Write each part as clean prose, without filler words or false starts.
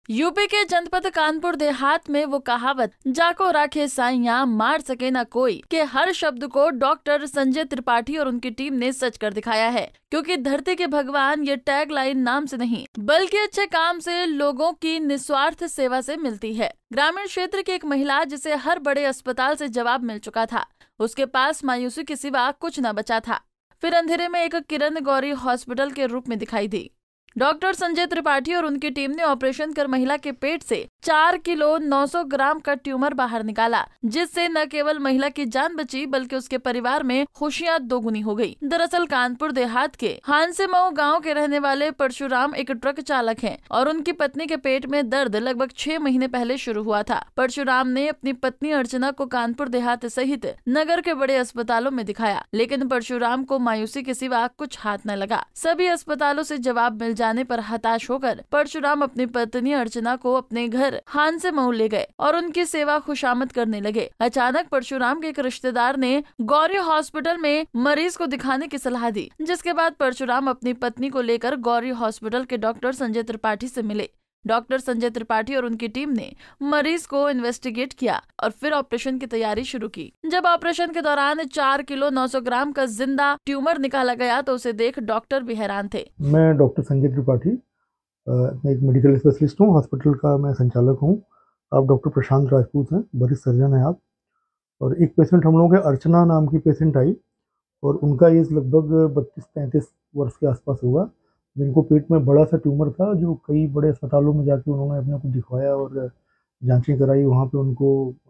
UP के जनपद कानपुर देहात में वो कहावत जाको राखे साइयां मार सके ना कोई के हर शब्द को डॉक्टर संजय त्रिपाठी और उनकी टीम ने सच कर दिखाया है। क्योंकि धरती के भगवान ये टैग लाइन नाम से नहीं बल्कि अच्छे काम से, लोगों की निस्वार्थ सेवा से मिलती है। ग्रामीण क्षेत्र की एक महिला जिसे हर बड़े अस्पताल से जवाब मिल चुका था, उसके पास मायूसी के सिवा कुछ न बचा था। फिर अंधेरे में एक किरण गौरी हॉस्पिटल के रूप में दिखाई दी। डॉक्टर संजय त्रिपाठी और उनकी टीम ने ऑपरेशन कर महिला के पेट से 4 किलो 900 ग्राम का ट्यूमर बाहर निकाला, जिससे न केवल महिला की जान बची बल्कि उसके परिवार में खुशियां दोगुनी हो गई। दरअसल कानपुर देहात के हांसेमऊ गांव के रहने वाले परशुराम एक ट्रक चालक हैं और उनकी पत्नी के पेट में दर्द लगभग 6 महीने पहले शुरू हुआ था। परशुराम ने अपनी पत्नी अर्चना को कानपुर देहात सहित नगर के बड़े अस्पतालों में दिखाया, लेकिन परशुराम को मायूसी के सिवा कुछ हाथ न लगा। सभी अस्पतालों से जवाब मिल जाने पर हताश होकर परशुराम अपनी पत्नी अर्चना को अपने घर हांसेमऊ ले गए और उनकी सेवा खुशामद करने लगे। अचानक परशुराम के एक रिश्तेदार ने गौरी हॉस्पिटल में मरीज को दिखाने की सलाह दी, जिसके बाद परशुराम अपनी पत्नी को लेकर गौरी हॉस्पिटल के डॉक्टर संजय त्रिपाठी से मिले। डॉक्टर संजय त्रिपाठी और उनकी टीम ने मरीज को इन्वेस्टिगेट किया और फिर ऑपरेशन की तैयारी शुरू की। जब ऑपरेशन के दौरान 4 किलो 900 ग्राम का जिंदा ट्यूमर निकाला गया तो उसे देख डॉक्टर भी हैरान थे। मैं डॉक्टर संजय त्रिपाठी, मैं एक मेडिकल स्पेशलिस्ट हूँ, हॉस्पिटल का मैं संचालक हूँ। आप डॉक्टर प्रशांत राजपूत हैं, वरिष्ठ सर्जन हैं आप। और एक पेशेंट हम लोगों के अर्चना नाम की पेशेंट आई और उनका एज लगभग 32-33 वर्ष के आसपास होगा, जिनको पेट में बड़ा सा ट्यूमर था, जो कई बड़े अस्पतालों में जाके उन्होंने अपने को दिखवाया और जांचें कराई। वहाँ पे उनको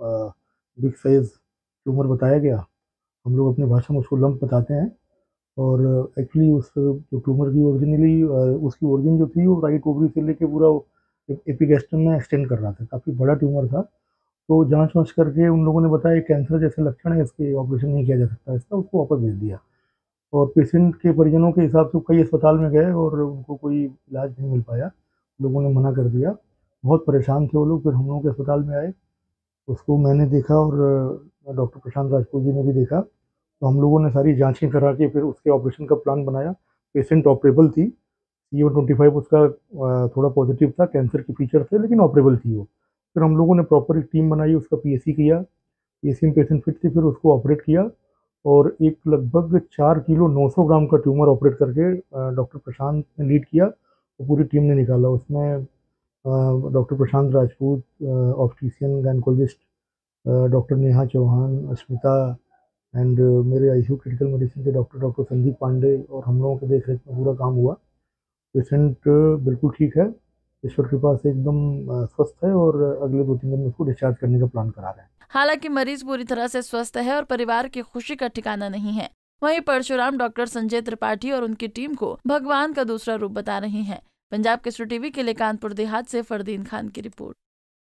बिग साइज ट्यूमर बताया गया। हम लोग अपनी भाषा में उसको लंप बताते हैं। और एक्चुअली उस जो ट्यूमर की ओरिजिनली उसकी ओरिजिन जो थी वो राइट ओवरी से लेके पूरा एपिगैस्ट्रम में एक्सटेंड कर रहा था, काफ़ी बड़ा ट्यूमर था। तो जांच वाँच करके उन लोगों ने बताया कैंसर जैसे लक्षण है, इसके ऑपरेशन नहीं किया जा सकता इसका, उसको वापस भेज दिया। और पेशेंट के परिजनों के हिसाब से कई अस्पताल में गए और उनको कोई इलाज नहीं मिल पाया, लोगों ने मना कर दिया। बहुत परेशान थे वो लोग। फिर हम लोग के अस्पताल में आए, उसको मैंने देखा और डॉक्टर प्रशांत राजपूत जी ने भी देखा। तो हम लोगों ने सारी जांचें करा के फिर उसके ऑपरेशन का प्लान बनाया। पेशेंट ऑपरेबल थी, CO25 उसका थोड़ा पॉजिटिव था, कैंसर के फीचर थे, लेकिन ऑपरेबल थी वो। फिर हम लोगों ने प्रॉपर एक टीम बनाई, उसका PAC किया। PAC में पेशेंट फिट थी, फिर उसको ऑपरेट किया और एक लगभग 4 किलो 900 ग्राम का ट्यूमर ऑपरेट करके डॉक्टर प्रशांत ने लीड किया और पूरी टीम ने निकाला। उसमें doctor Prashant Rajput, obstetrician gynaecologist, doctor Neha Chauhan, Asmita and मेरे ICU क्रिटिकल मेडिसिन के डॉक्टर संदीप पांडे और हम लोगों के देख रेख में पूरा काम हुआ। पेशेंट बिल्कुल ठीक है, ईश्वर कृपा से एकदम स्वस्थ है और अगले 2-3 दिन में उसको डिस्चार्ज करने का प्लान करा रहे हैं। हालांकि मरीज पूरी तरह से स्वस्थ है और परिवार की खुशी का ठिकाना नहीं है। वहीं परशुराम डॉक्टर संजय त्रिपाठी और उनकी टीम को भगवान का दूसरा रूप बता रहे हैं। पंजाब केसरी टीवी के लिए कानपुर देहात से फरदीन खान की रिपोर्ट।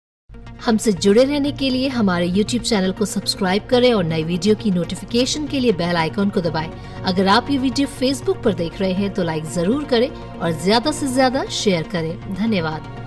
हमसे जुड़े रहने के लिए हमारे YouTube चैनल को सब्सक्राइब करें और नई वीडियो की नोटिफिकेशन के लिए बेल आइकॉन को दबाएं। अगर आप ये वीडियो Facebook पर देख रहे हैं तो लाइक जरूर करें और ज्यादा से ज्यादा शेयर करें। धन्यवाद।